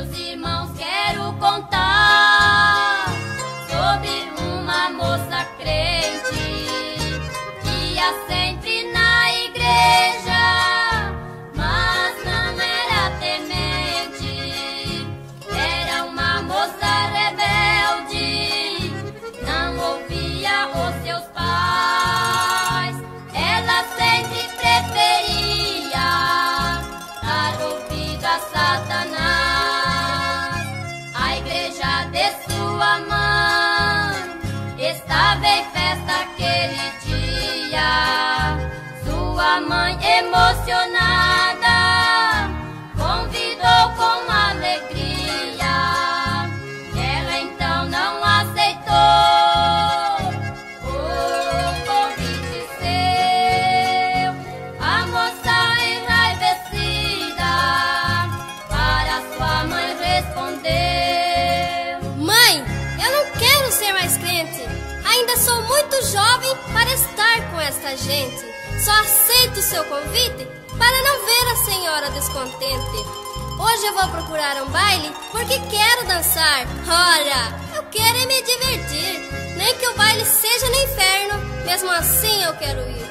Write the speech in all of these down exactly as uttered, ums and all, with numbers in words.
Meus irmãos, quero contar sobre uma moça crente que ia sempre na igreja, mas não era temente. Era uma moça rebelde, não ouvia os seus pais. Ela sempre preferia dar ouvido a Satanás. A igreja de sua mãe estava em festa aquele dia. Sua mãe, emocionada, convidou com alegria. Ela então não aceitou o convite seu. A moça enraivecida para sua mãe respondeu: Mãe, eu não quero ser mais crente. Ainda sou muito jovem para estar com esta gente. Só aceito o seu convite para não ver a senhora descontente. Hoje eu vou procurar um baile porque quero dançar. Ora, eu quero é me divertir. Nem que o baile seja no inferno, mesmo assim eu quero ir.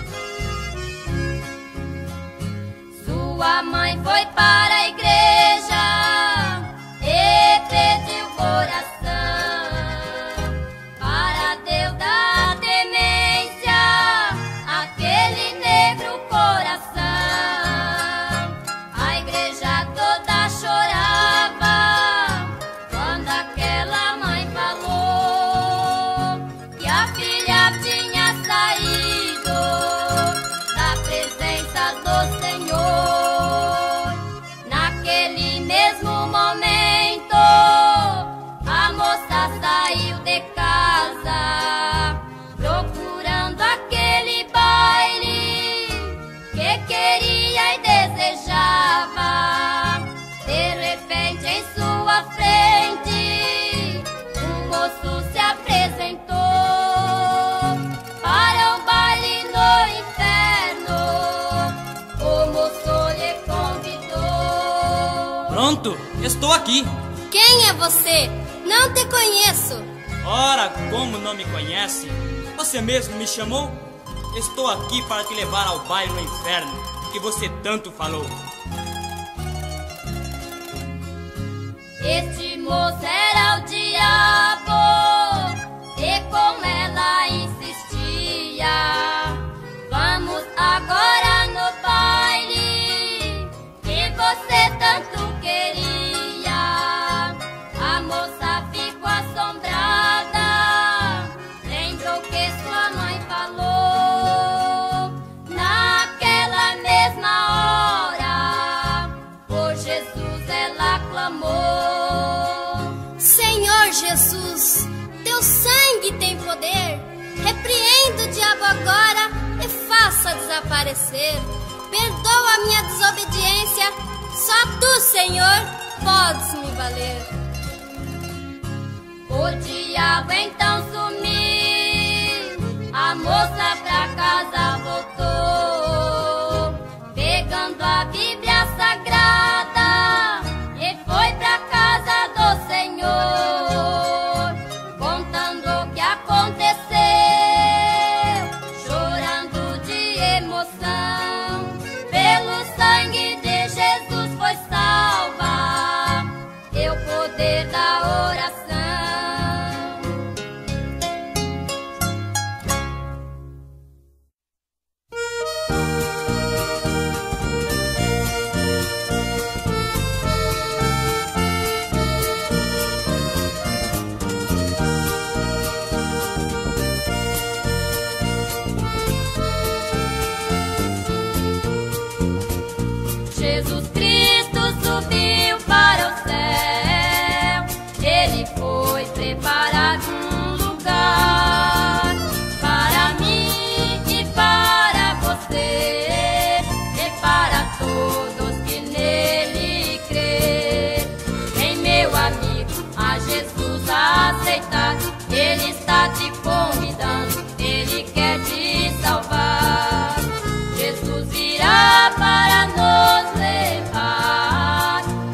Sua mãe foi para a igreja e pediu coração para Deus da temência, aquele negro coração. A igreja toda chorava quando aquela mãe falou que a filha tinha saído da presença do Senhor. Naquele mesmo momento, a moça saiu de casa, procurando aquele baile que queria e desejava. De repente, em sua frente, um moço se apresentou para o baile no inferno. O moço lhe convidou. Pronto, estou aqui. Quem é você? Não te conheço. Ora, como não me conhece? Você mesmo me chamou? Estou aqui para te levar ao baile no inferno, que você tanto falou. Este moço era o diabo e com ela insistia. Vamos agora no baile que você tanto queria. A moça ficou assombrada, lembrou que sua mãe falou. Naquela mesma hora, por Jesus ela clamou: Senhor Jesus, teu sangue tem poder. Repreenda o diabo agora e faça desaparecer. Perdoa a minha desobediência, só tu, Senhor, podes me valer. O diabo então sumiu, a moça pra casa voltou, pegando a Bíblia Sagrada, e foi pra casa do Senhor, contando o que aconteceu, chorando de emoção. Pelo sangue de Jesus foi salva, e o poder da oração. Jesus Cristo subiu para o céu, Ele foi preparar um lugar para mim e para você, e para todos que nele crê. Vem, meu amigo, a Jesus aceitar, Ele está te convidando, Ele quer te salvar. Jesus virá para nos levar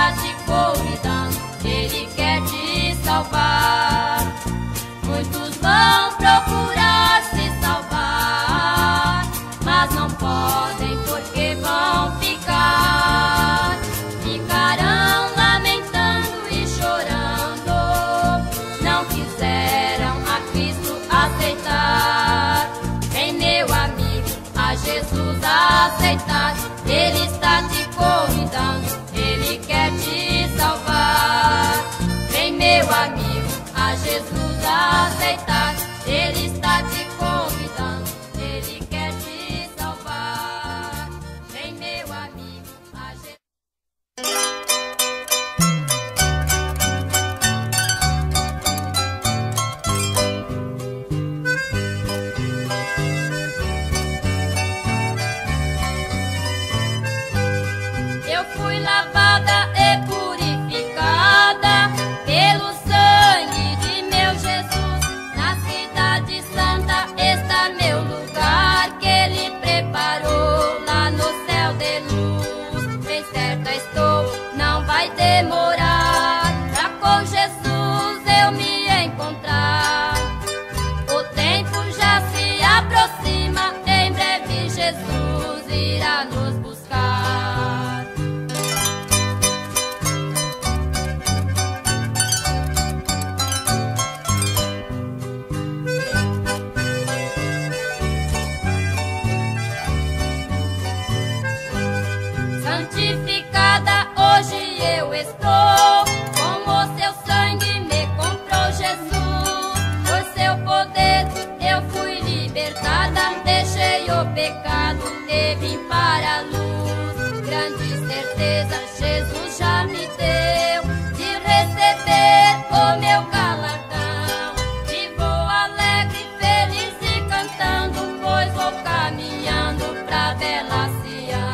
está te convidando, Ele quer te salvar. Muitos vão procurar se salvar, mas não podem porque vão ficar. Ficarão lamentando e chorando, não quiseram a Cristo aceitar. Vem, meu amigo, a Jesus aceitar. Ele está te convidando, Ele quer te salvar. Vem, meu amigo, a Jesus aceitar. Ele está te convidando, Ele quer te salvar. Vem, meu amigo, a Jesus. Eu fui lavada e purificada pelo sangue de meu Jesus. Na cidade santa está meu lugar, que Ele preparou lá no céu de luz. Bem certa estou, não vai demorar pra com Jesus eu me encontrar. O tempo já se aproxima, em breve Jesus irá nos buscar. Santificada hoje eu estou, com o seu sangue me comprou Jesus. Por seu poder eu fui libertada, deixei o pecado e vim para a luz. Grande certeza Jesus já me deu de receber o meu galardão. E vou alegre, feliz e cantando, pois vou caminhando pra bela Sião.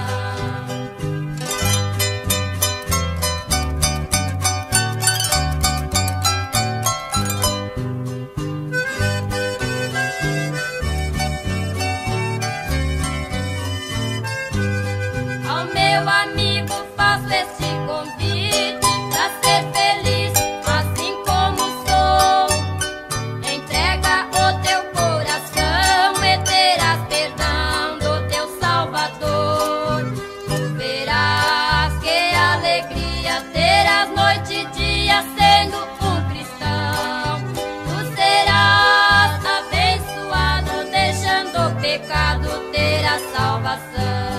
Ao meu amigo faço este convite, pra ser feliz assim como sou. Entrega o teu coração e terás perdão do teu Salvador. Tu verás que alegria terás noite e dia sendo um cristão. Tu serás abençoado, deixando o pecado, terás salvação.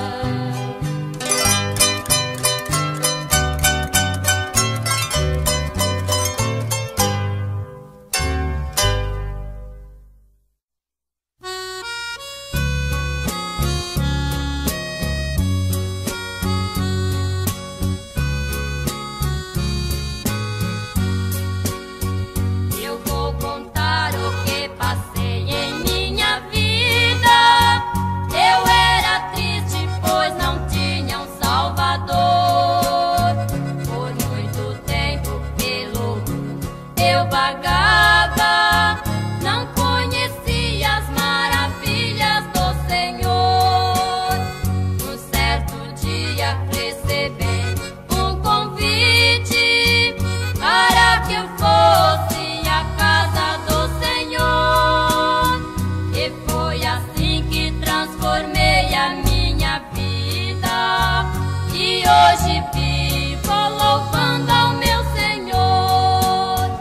Eu vou contar o que passei em minha vida. Eu era triste, pois não tinha um Salvador. Por muito tempo pelo mundo eu vagava, não conhecia as maravilhas do Senhor. Um certo dia recebi um convite para que eu fosse à casa do Senhor. E foi assim que transformei a minha vida, e hoje vivo louvando ao meu Senhor.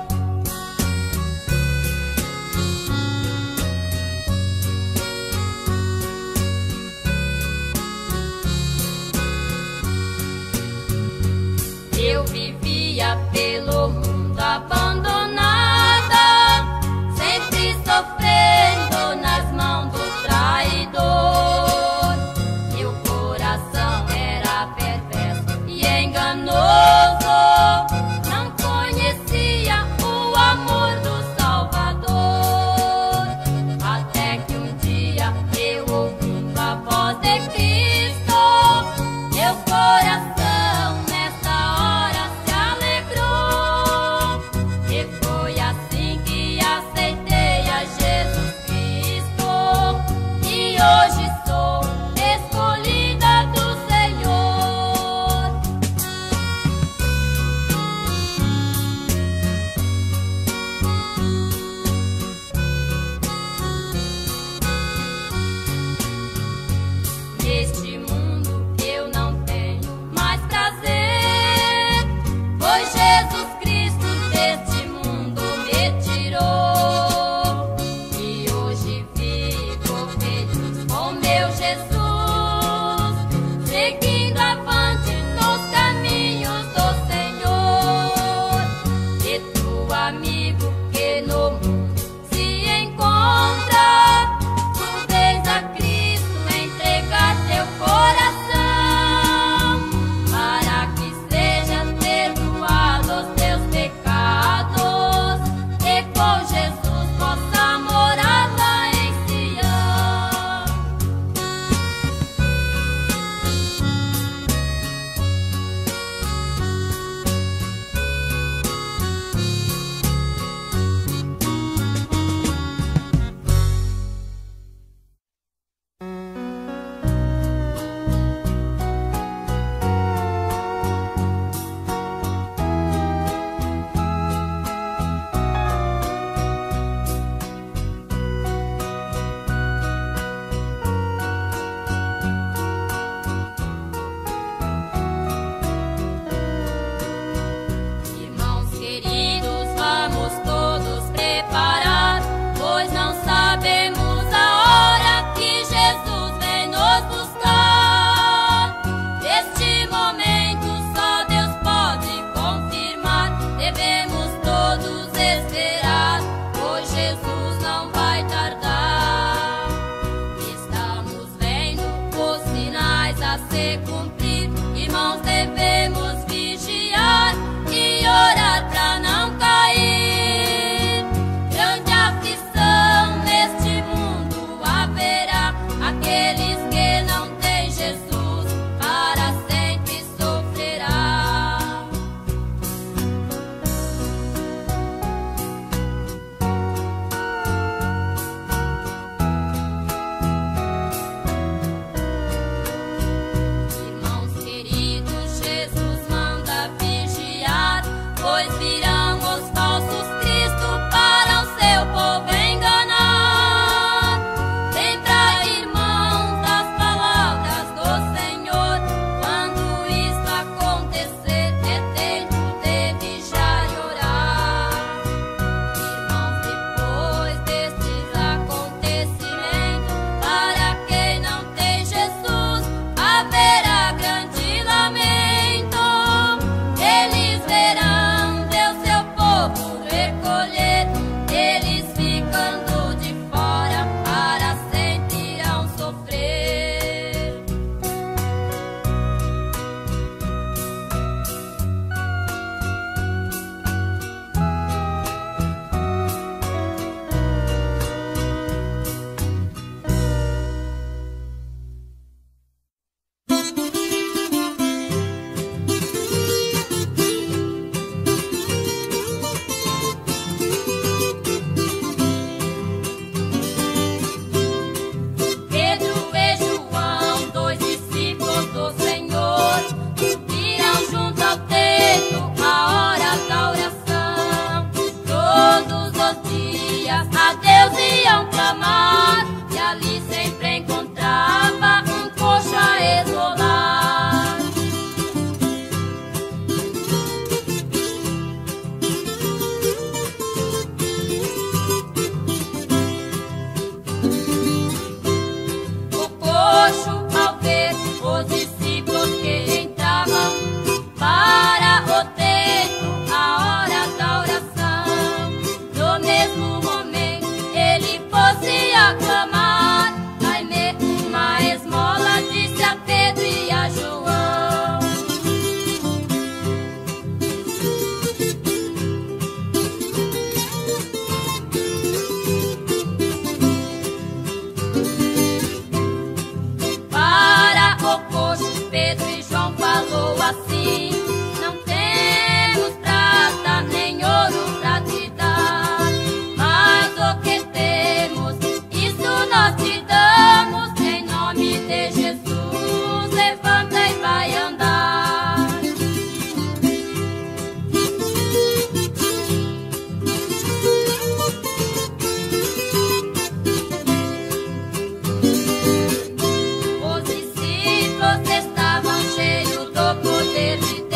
Eu vivia pelo mundo abandonada, sempre sofrendo nas mãos do traidor. Meu coração era perverso e enganoso, não conhecia o amor do Salvador. Até que um dia eu, ouvindo a voz de Cristo, meu coração nessa hora se alegrou. para se cumprir. Irmãos, devemos vigiar e orar para não cair. Grande aflição neste mundo haverá, aqueles que não têm Jesus para sempre sofrerá. Irmãos queridos, Jesus manda vigiar, pois virão os falsos cristos para o seu povo enganar. Lembrai, irmãos, das palavras do Senhor, quando isto acontecer, é tempo de vigiar e orar. Irmãos, depois destes acontecimentos, para quem não tem Jesus, haverá grande lamento. Eles verão Deus seu povo recolher, eles ficando de fora para sempre irão sofrer. Pedro e João, dois discípulos do Senhor, subiram junto ao templo a hora da oração. Todos os dias a Deus iam clamar, e ali sempre encontrava um coxo a esmolar. O coxo, ao ver os discípulos que entravam para o templo a hora da oração, no mesmo momento ele pôs-se a clamar: dai-me uma esmola, disse a Pedro e a João. Para o coxo, Pedro e João falou assim: não temos prata nem ouro pra te dar, mas o que temos, isso nós te damos. Em nome de Jesus, levanta e vai andar. Os discípulos estavam cheios do poder de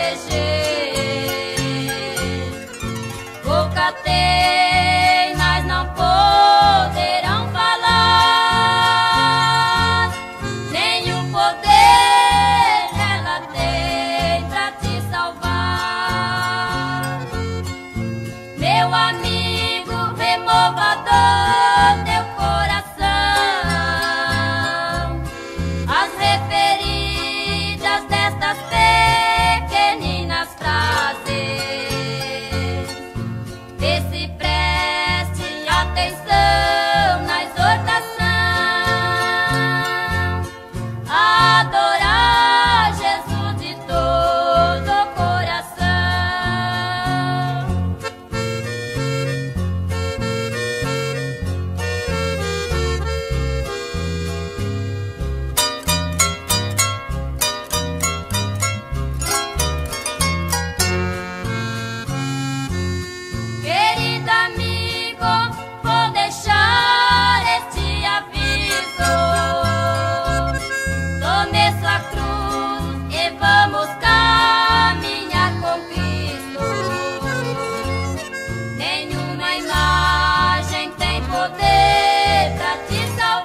Boca tem, mas não poderão falar, nem o poder ela tem pra te salvar. Meu amigo, removador teu coração, as referidas destas pequeninas frases. Vê se preste atenção na exortação, adorar Jesus de todo o coração. Querido amigo, vou deixar este aviso. Tome sua cruz e vamos caminhar com Cristo. Nenhuma imagem tem poder pra te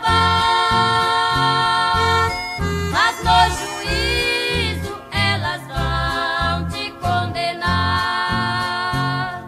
salvar, mas no juízo elas vão te condenar.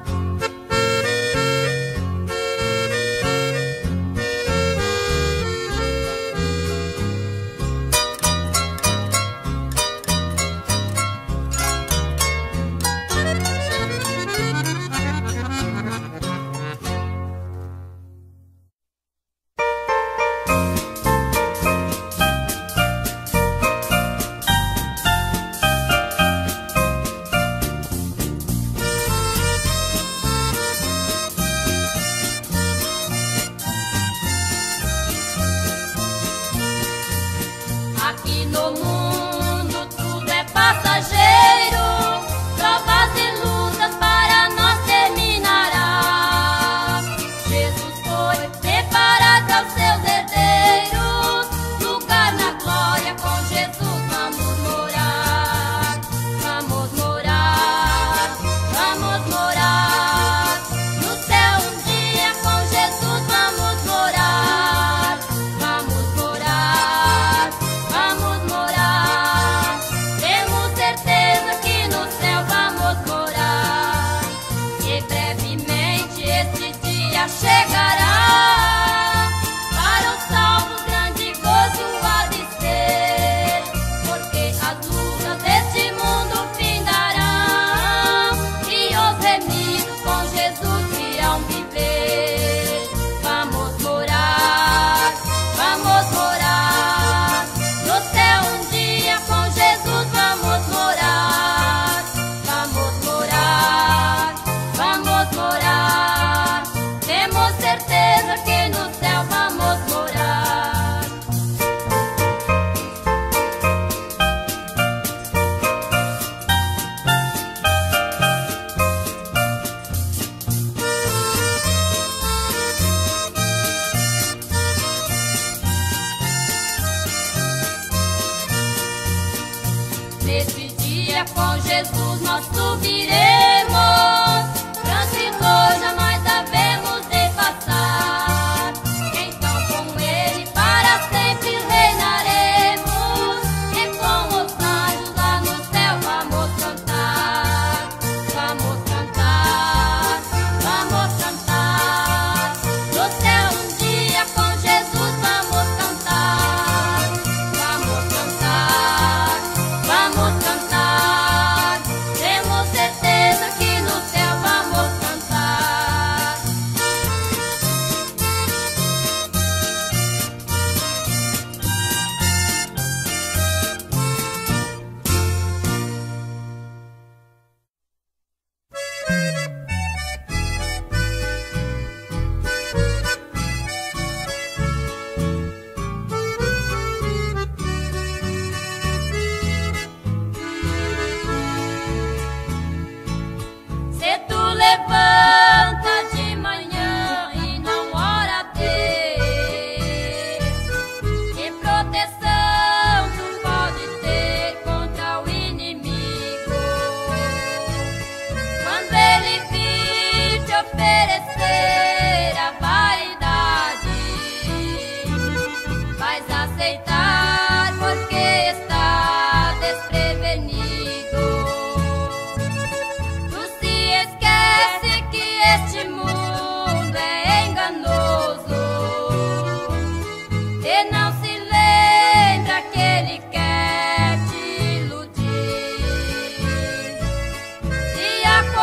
Aqui no mundo tudo é passageiro, provas e lutas para nós terminará. Jesus foi preparar aos seus herdeiros lugar na glória. Com Jesus vamos morar, vamos morar, vamos morar no céu um dia. Com Jesus vamos morar, vamos morar, vamos morar. Temos certeza que no céu vamos morar, e brevemente este dia chegará. Para os salvos grande gozo há de ser, porque as lutas deste mundo findarão, e os remidos com Jesus irão viver. Vamos morar, vamos morar no céu um dia. Com Jesus vamos morar, vamos morar, vamos morar. Temos certeza que no céu vamos morar. Nesse dia com Jesus nós subiremos, transitor jamais havemos de passar. Então com Ele para sempre reinaremos, e com os anjos lá no céu vamos cantar, vamos cantar, vamos cantar. No céu um dia com Jesus vamos cantar, vamos cantar, vamos cantar.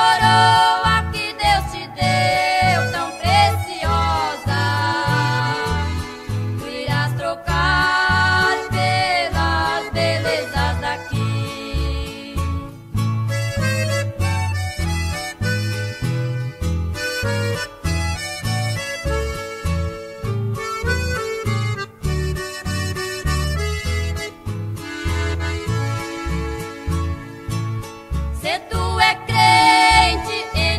coroa que Deus te deu, tão preciosa, tu irás trocar pelas belezas daqui. Se tu é crente em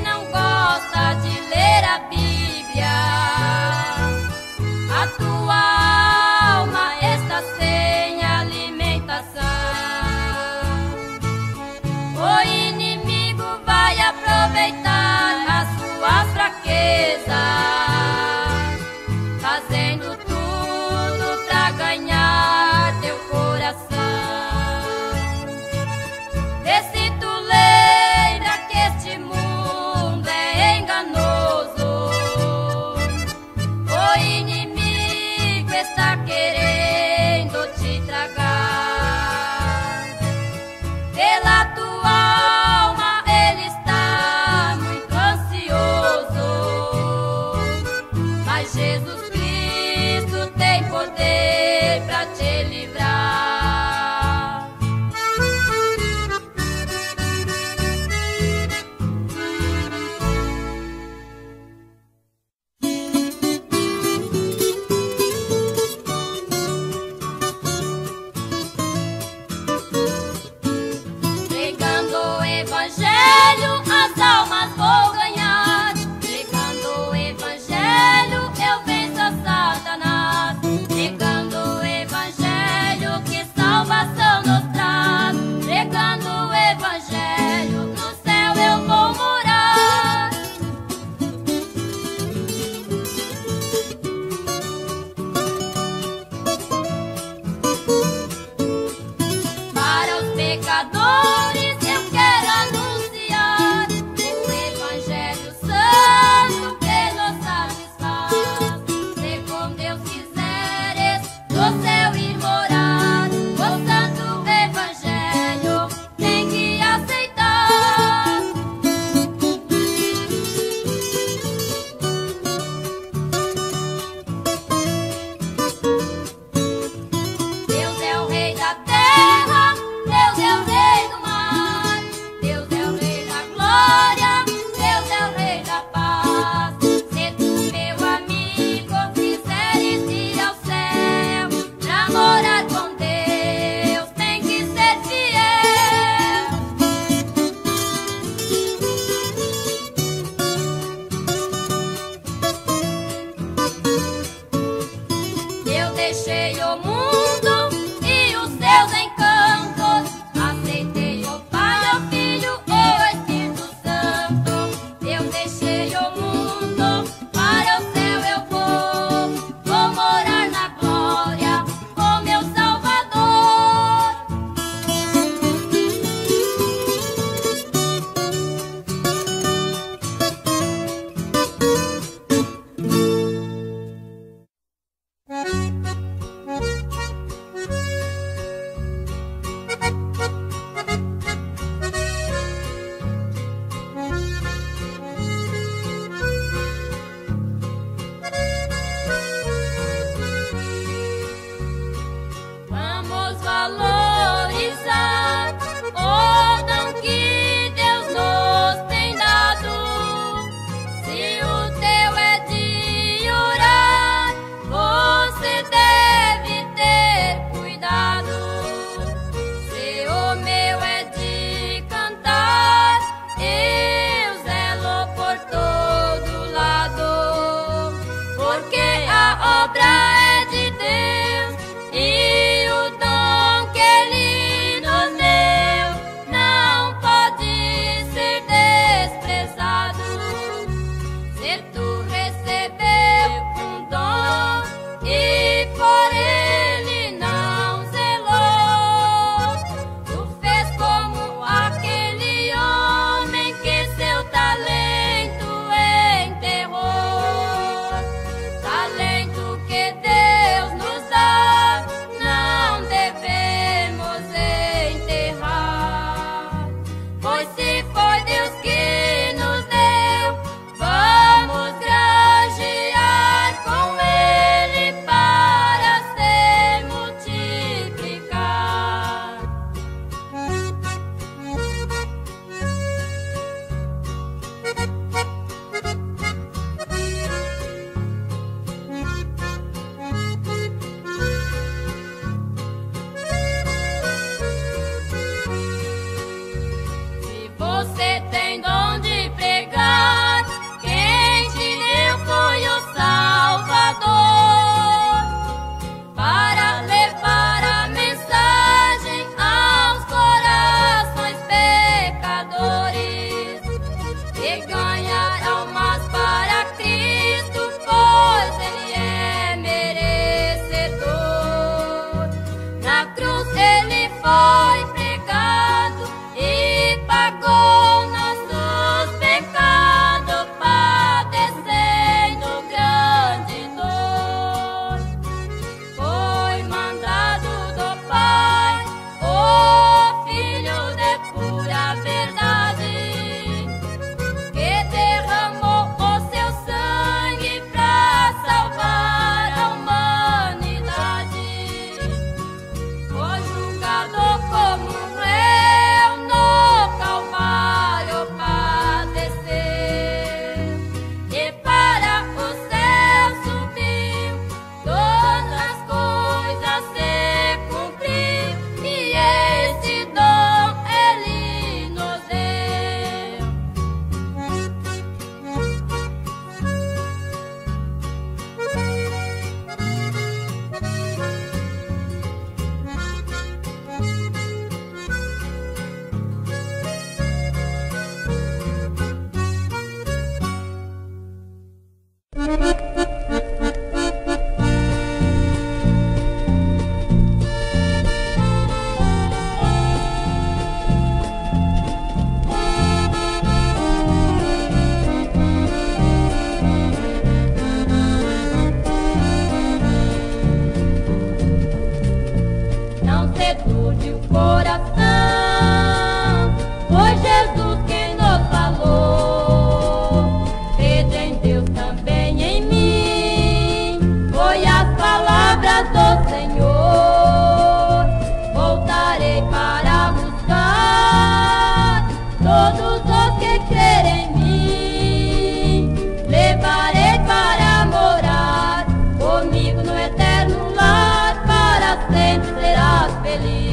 todos os que crerem em mim, levarei para morar comigo no eterno lar, para sempre serás feliz.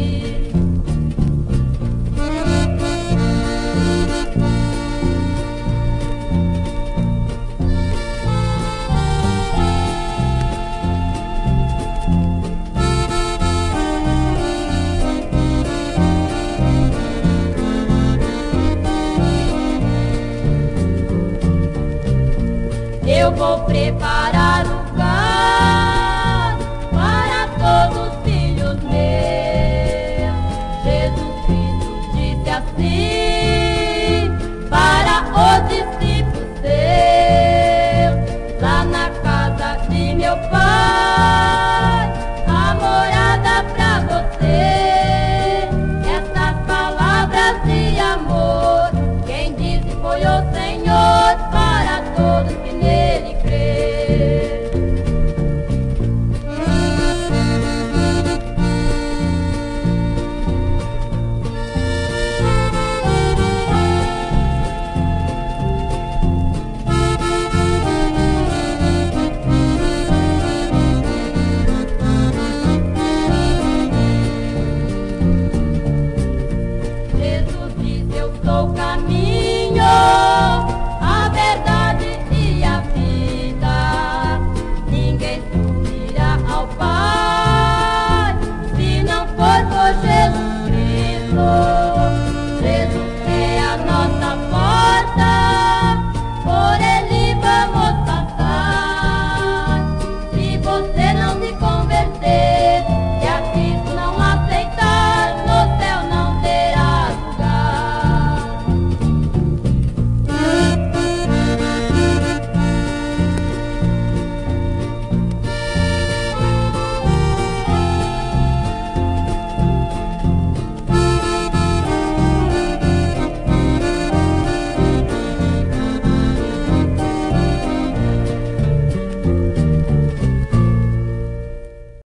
Eu vou preparar lugar para todos os filhos meus. Jesus Cristo disse assim para os discípulos seus, lá na casa de meu Pai, a morada pra você. Essas palavras de amor, quem disse foi o Senhor para todos que nele crê. Jesus disse: eu sou o caminho,